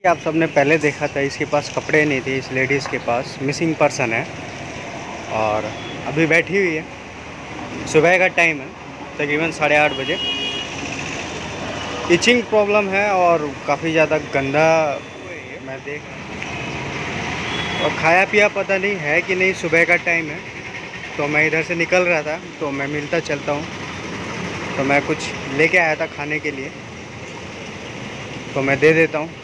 आप सबने पहले देखा था, इसके पास कपड़े नहीं थे, इस लेडीज़ के पास मिसिंग पर्सन है और अभी बैठी हुई है। सुबह का टाइम है, तकरीबन 8:30 बजे। इचिंग प्रॉब्लम है और काफ़ी ज़्यादा गंदा मैं देख, और खाया पिया पता नहीं है कि नहीं। सुबह का टाइम है तो मैं इधर से निकल रहा था तो मैं मिलता चलता हूँ, तो मैं कुछ लेके आया था खाने के लिए, तो मैं दे देता हूँ।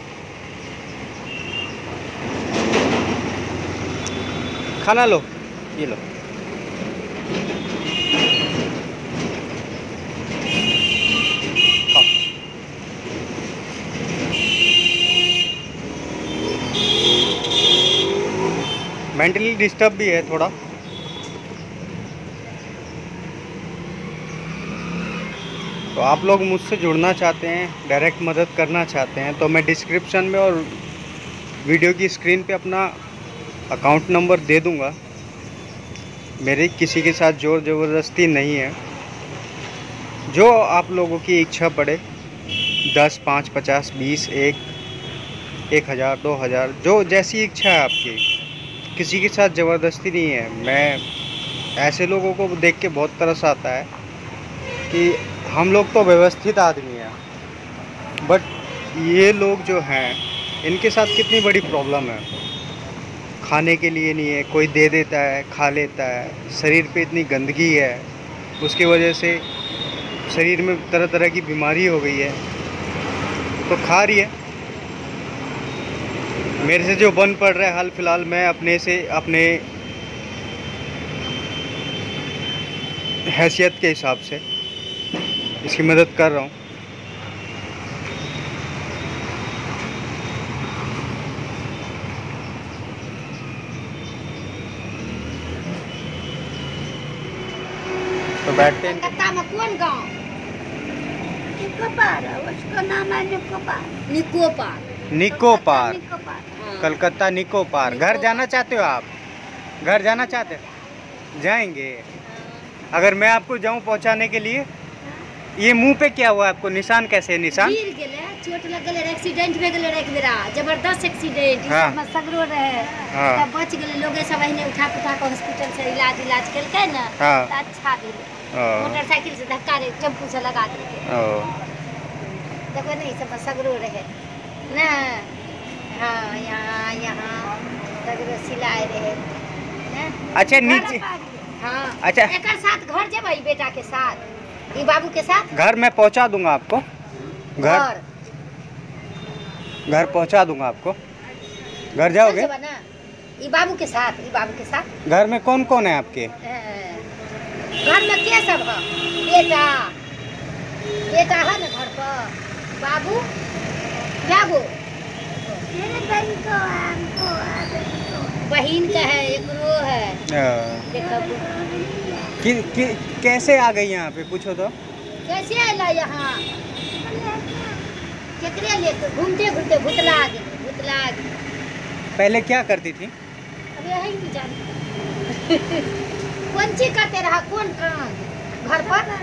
खाना लो, ये लो। खाओ। मेंटली डिस्टर्ब भी है थोड़ा। तो आप लोग मुझसे जुड़ना चाहते हैं, डायरेक्ट मदद करना चाहते हैं, तो मैं डिस्क्रिप्शन में और वीडियो की स्क्रीन पे अपना अकाउंट नंबर दे दूंगा। मेरी किसी के साथ जोर ज़बरदस्ती नहीं है। जो आप लोगों की इच्छा पड़े, 10, 5, 50, 20, 1,000, 2,000, जो जैसी इच्छा है आपकी, किसी के साथ ज़बरदस्ती नहीं है। मैं ऐसे लोगों को देख के बहुत तरस आता है कि हम लोग तो व्यवस्थित आदमी हैं, बट ये लोग जो हैं, इनके साथ कितनी बड़ी प्रॉब्लम है। खाने के लिए नहीं है, कोई दे देता है, खा लेता है। शरीर पे इतनी गंदगी है, उसकी वजह से शरीर में तरह तरह की बीमारी हो गई है, तो खा रही है। मेरे से जो बन पड़ रहा है हाल फिलहाल, मैं अपने से अपने हैसियत के हिसाब से इसकी मदद कर रहा हूँ। तो बैठते हैं। कलकत्ता में कौन गांव? निकोपार, उसका नाम है निकोपार। निकोपार। निकोपार, हाँ। कलकत्ता निकोपार। घर जाना चाहते हो आप? घर जाना चाहते हो? जाएंगे। अगर मैं आपको जाऊं पहुंचाने के लिए। ये मुंह पे क्या हुआ आपको? निशान कैसे है? निशान गिर गेले, चोट लग गेले, एक्सीडेंट हो गेले एक बेरा, जबरदस्त एक्सीडेंट। हाँ। सब में सगरो रहे। हाँ। तब बच गेले, लोगे सब एहने उठा पुठा के हॉस्पिटल से इलाज केलकै ना। हाँ। तो अच्छा भेले। मोटरसाइकिल से धक्का रे टेम्पू से लगा देलकै। देखो नहीं, सब में सगरो रहे ना। हाँ, यहाँ सगरो सिलाए रहे ना। अच्छा, नीचे। हाँ। अच्छा, एकर साथ घर जेबै बेटा के साथ, ई बाबू के साथ। घर मैं पहुंचा दूंगा आपको। घर पहुंचा दूंगा आपको। घर जाओगे? ना ई बाबू के साथ, ई बाबू के साथ। घर में कौन कौन है आपके? घर में क्या सब है? बेटा है ना घर पर। बाबू क्या गो? बहन का है, एक रो है। कैसे आ गई यहाँ पे? पूछो तो। कैसे आला यहाँ? केकरे लेके घूमते घूमते भुतला गई। पहले क्या करती थी? अब यही नहीं जानती। कौन चीज करते रहा? कौन काम घर पर?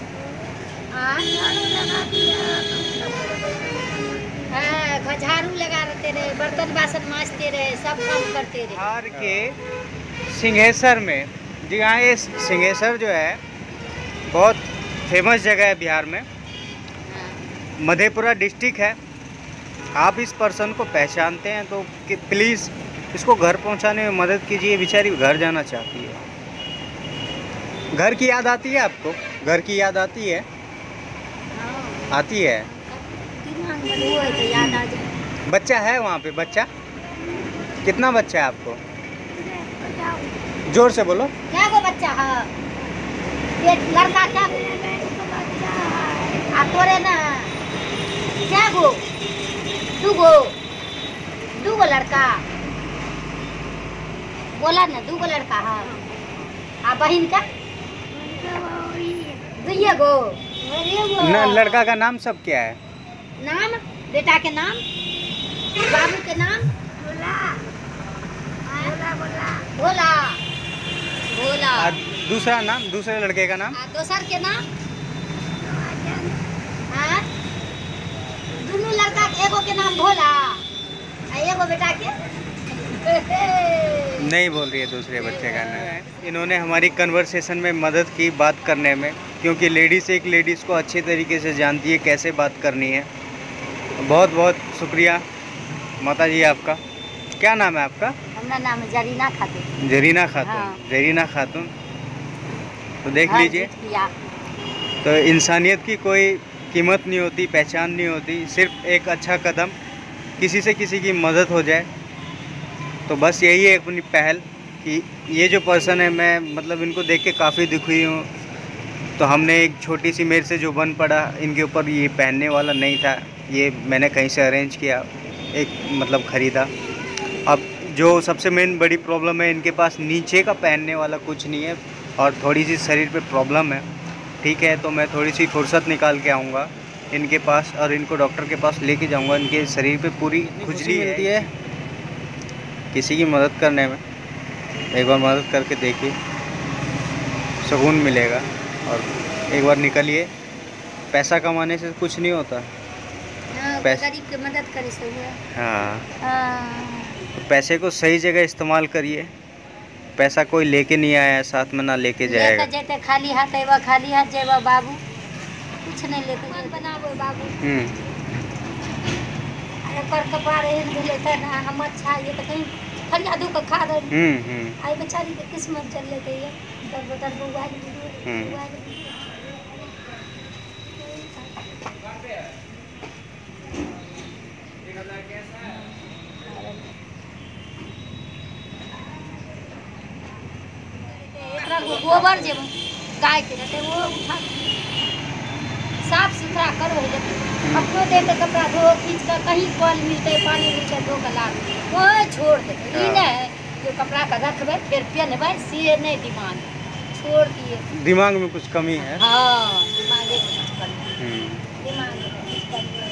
झाड़ू लगा रहे, बर्तन बासन मांजते रहे, सब काम करते रहे। बिहार के सिंहेश्वर में, जी हाँ, ये सिंहेश्वर जो है बहुत फेमस जगह है बिहार में। मधेपुरा डिस्ट्रिक्ट है। आप इस पर्सन को पहचानते हैं तो प्लीज़ इसको घर पहुंचाने में मदद कीजिए। बेचारी घर जाना चाहती है। घर की याद आती है आपको? घर की याद आती है? आती है। बच्चा है वहाँ पे? बच्चा कितना बच्चा है आपको? जोर से बोलो। क्या गो बच्चा है? लड़का क्या? तोरे ना क्या गो? दू गो लड़का बोला ना, 2 गो लड़का है। आ बहन का 2 गो। ना, लड़का का नाम सब क्या है? नाम बेटा के नाम, बाबू के नाम भोला। दूसरा नाम, दूसरे लड़के का नाम? दोसर के नाम दोनों लड़का एगो के नाम भोला, वो बेटा के नहीं बोल रही है दूसरे बच्चे का नाम। इन्होंने हमारी कन्वर्सेशन में मदद की बात करने में, क्योंकि लेडीज़ एक लेडीज़ को अच्छे तरीके से जानती है कैसे बात करनी है। बहुत बहुत शुक्रिया माता जी आपका। क्या नाम है आपका? हमारा नाम है जरीना खातून। जरीना खातून। हाँ। जरीना खातून। तो देख लीजिए, किया। तो इंसानियत की कोई कीमत नहीं होती, पहचान नहीं होती, सिर्फ एक अच्छा कदम, किसी से किसी की मदद हो जाए। तो बस यही है अपनी पहल कि ये जो पर्सन है, मैं मतलब इनको देख के काफ़ी दुखी हूँ। तो हमने एक छोटी सी मेरे से जो बन पड़ा, इनके ऊपर ये पहनने वाला नहीं था, ये मैंने कहीं से अरेंज किया, एक मतलब ख़रीदा। अब जो सबसे मेन बड़ी प्रॉब्लम है, इनके पास नीचे का पहनने वाला कुछ नहीं है और थोड़ी सी शरीर पे प्रॉब्लम है। ठीक है, तो मैं थोड़ी सी फुर्सत निकाल के आऊँगा इनके पास और इनको डॉक्टर के पास लेके जाऊँगा। इनके शरीर पे पूरी खुजली मिलती है किसी की मदद करने में। एक बार मदद करके देखिए, सुकून मिलेगा। और एक बार निकलिए, पैसा कमाने से कुछ नहीं होता। गरीब की मदद करे सही है। हाँ, तो पैसे को सही जगह इस्तेमाल करिए। पैसा कोई लेके नहीं आया, साथ में ना लेके जाएगा। लेके खाली हाथ आएगा, खाली हाथ जाएगा बाबू, कुछ नहीं लेके बनाबो बाबू। पर कपार लेता ना हम, अच्छा ये तो कहीं फरियादों का खा रहे। आई बेचारी की किस्मत चल लेते है। गोबर जे गाय के रहते वो उठा साफ सुथरा करो। अपनो देख के कपड़ा धो खींच कर, कहीं कल मिलते पानी मिलते धो कर ला वो छोड़ देते। ये नहीं जो कपड़ा का रखबे फिर पहनबे, से नहीं दिमाग छोड़ दिए। दिमाग में कुछ कमी है। हाँ, दिमाग में कुछ कमी। दिमाग में कुछ कमी।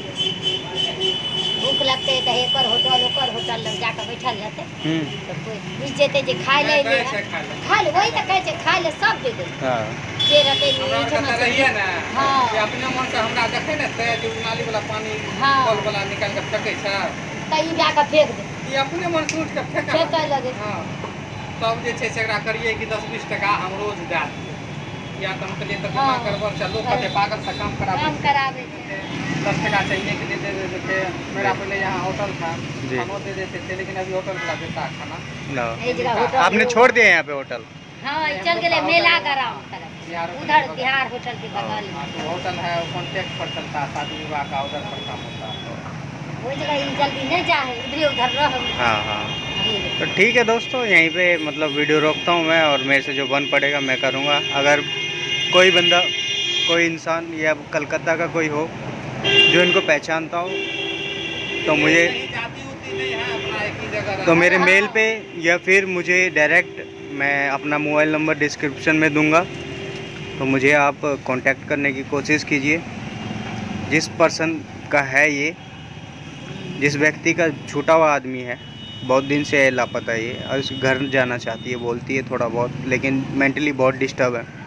भूख लगते है तो एक होटल लग जाकर बैठल रहते। तो कोई बीच जेते जे खाए ले खा ले, वही तो कहे खा ले, सब दे दे। जे रहते रहिए ना। हां, ये अपने मन से हमरा देखे न ते जो नाली वाला पानी कल वाला निकाल के फेंके छ, त ई जाके फेंक दे। ये अपने मन से उठ के फेंके लगे। हां, तब जे छै से एकरा करिए कि 10-20 टका हम रोज दे दी, या तो हम के लिए तो जमा करब, चलो कते पागल से काम करावे 10 टका चाहिए कि दे देते। मेरा पहले यहाँ होटल था, खाना दे देते थे, लेकिन अभी होटल वाला देता है खाना। आपने छोड़ दिया यहाँ पे होटल? हाँ, चल गए मेला ग्राम तरफ, उधर बिहार होटल के बगल में। तो होटल है, कॉन्टेक्ट पर चलता है, शादी विवाह का उधर पर काम होता है। वो जगह जल्दी नहीं जाए, इधर उधर रह। हाँ। तो ठीक है दोस्तों, यहीं पे मतलब वीडियो रोकता हूँ मैं, और मेरे से जो बन पड़ेगा मैं करूँगा। अगर कोई बंदा, कोई इंसान या कलकत्ता का कोई हो जो इनको पहचानता हो, तो मुझे तो मेरे मेल पे या फिर मुझे डायरेक्ट, मैं अपना मोबाइल नंबर डिस्क्रिप्शन में दूंगा, तो मुझे आप कांटेक्ट करने की कोशिश कीजिए। जिस पर्सन का है ये, जिस व्यक्ति का छूटा हुआ आदमी है, बहुत दिन से लापता है ये, और घर जाना चाहती है, बोलती है थोड़ा बहुत, लेकिन मेंटली बहुत डिस्टर्ब है।